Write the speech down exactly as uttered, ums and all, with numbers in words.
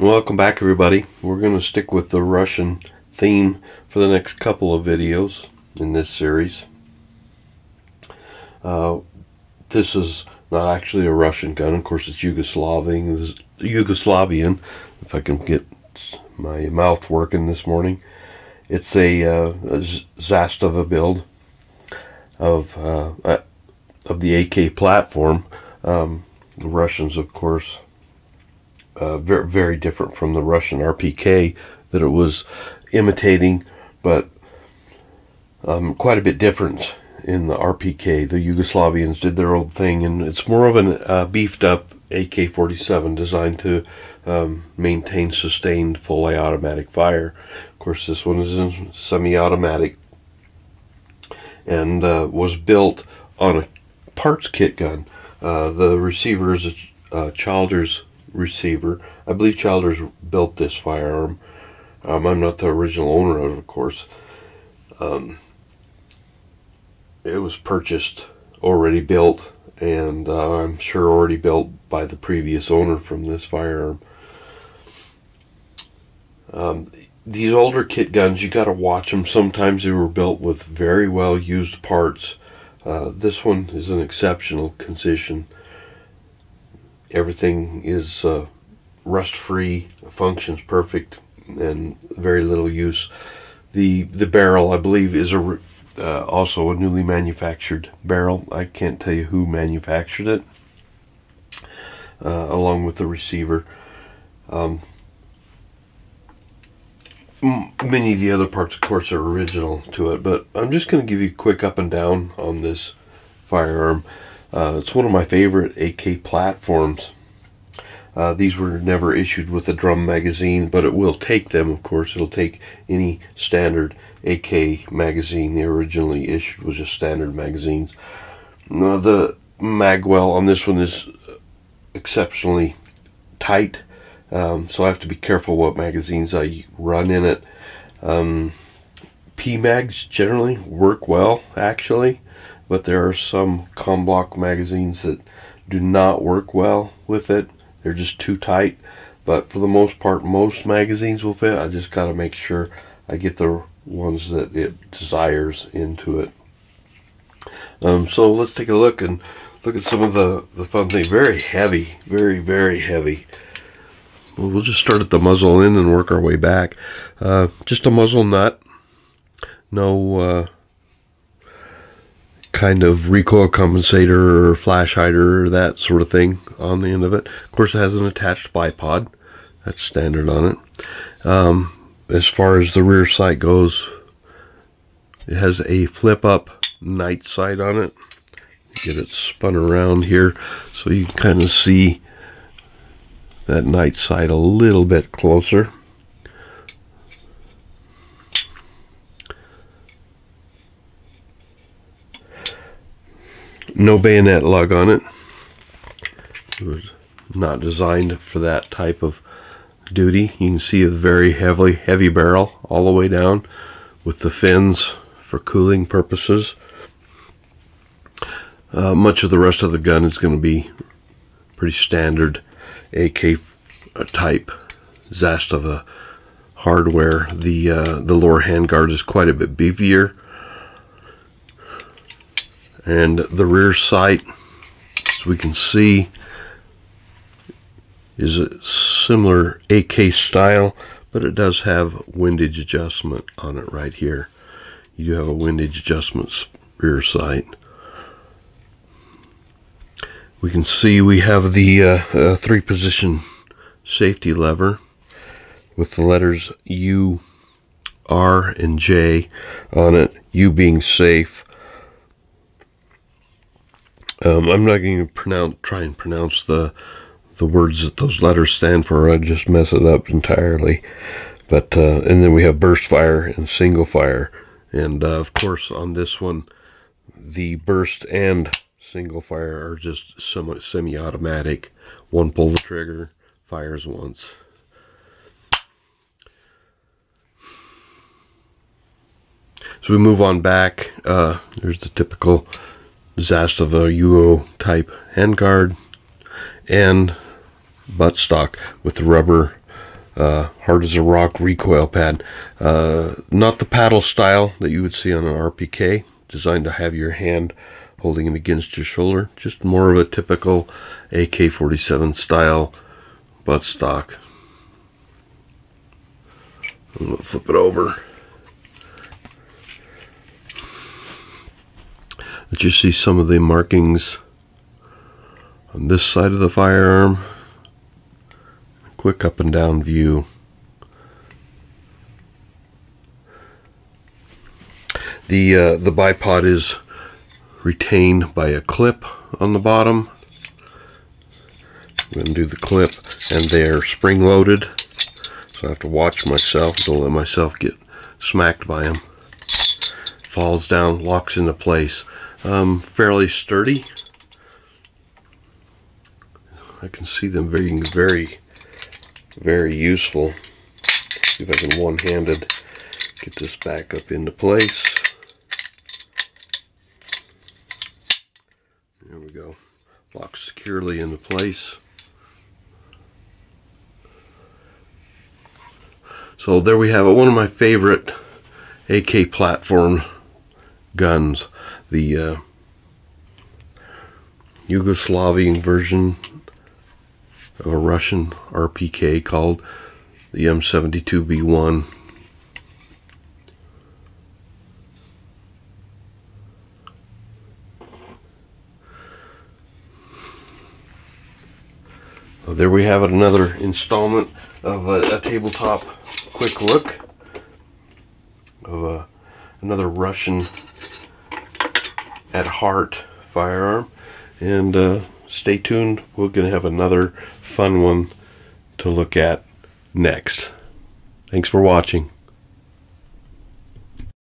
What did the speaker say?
Welcome back, everybody. We're going to stick with the Russian theme for the next couple of videos in this series. Uh, this is not actually a Russian gun. Of course, it's Yugoslavian. Yugoslavian, if I can get my mouth working this morning. It's a, uh, a Zastava build of uh, of the A K platform. Um, the Russians, of course, uh, very very different from the Russian R P K that it was imitating, but um, quite a bit different in the R P K. The Yugoslavians did their own thing, and it's more of an uh, beefed up A K forty-seven designed to um, maintain sustained fully automatic fire. Of course, this one is in semi-automatic and uh, was built on a parts kit gun. Uh, the receiver is a uh, Childers receiver. I believe Childers built this firearm. Um, I'm not the original owner of it, of course. Um, it was purchased, already built, and uh, I'm sure already built by the previous owner from this firearm. Um, these older kit guns, you got to watch them. Sometimes they were built with very well used parts. Uh, this one is an exceptional condition. Everything is uh, rust free, functions perfect, and very little use. The the barrel, I believe, is a uh, also a newly manufactured barrel. I can't tell you who manufactured it, uh, along with the receiver. Um, Many of the other parts, of course, are original to it, but I'm just going to give you a quick up and down on this firearm. Uh, it's one of my favorite A K platforms. Uh, these were never issued with a drum magazine, but it will take them, of course. It'll take any standard A K magazine. The originally issued was just standard magazines. Now, the magwell on this one is exceptionally tight. Um, so I have to be careful what magazines I run in it. Um, P mags generally work well, actually, but there are some Comblock magazines that do not work well with it. They're just too tight. But for the most part, most magazines will fit. I just got to make sure I get the ones that it desires into it. Um, so let's take a look and look at some of the, the fun things. Very heavy, very, very heavy. We'll just start at the muzzle end and work our way back. Uh, just a muzzle nut. No uh, kind of recoil compensator or flash hider or that sort of thing on the end of it. Of course, it has an attached bipod. That's standard on it. Um, as far as the rear sight goes, it has a flip-up night sight on it. Get it spun around here so you can kind of see that night sight a little bit closer. No bayonet lug on it. It was not designed for that type of duty. You can see a very heavily heavy barrel all the way down with the fins for cooling purposes. Uh, much of the rest of the gun is going to be pretty standard A K type Zastava hardware. The uh, the lower handguard is quite a bit beefier, and the rear sight, as we can see, is a similar A K style, but it does have windage adjustment on it right here. You do have a windage adjustment rear sight. We can see we have the uh, uh, three position safety lever with the letters U, R, and J on it, U being safe. Um, I'm not going to pronounce, try and pronounce the, the words that those letters stand for. I just mess it up entirely. But uh, and then we have burst fire and single fire. And uh, of course on this one, the burst and single fire are just somewhat semi-automatic. One pull the trigger, fires once. So we move on back. Uh, there's the typical Zastava U O type handguard and buttstock with the rubber uh, hard as a rock recoil pad. Uh, not the paddle style that you would see on an R P K, designed to have your hand holding it against your shoulder. Just more of a typical A K forty-seven style buttstock. I'm going to flip it over. Let you see some of the markings on this side of the firearm. Quick up and down view. The uh, the bipod is retained by a clip on the bottom. I'm going to do the clip, and they're spring loaded, so I have to watch myself. Don't let myself get smacked by them. Falls down, locks into place. Um, fairly sturdy. I can see them being very, very useful. See if I can one-handed get this back up into place. There we go. Locks securely into place. So there we have it. One of my favorite A K platform guns. The uh, Yugoslavian version of a Russian R P K called the M seventy-two B one. So there we have it, another installment of a, a tabletop quick look of a, another Russian at heart firearm. And uh, stay tuned, we're going to have another fun one to look at next. Thanks for watching.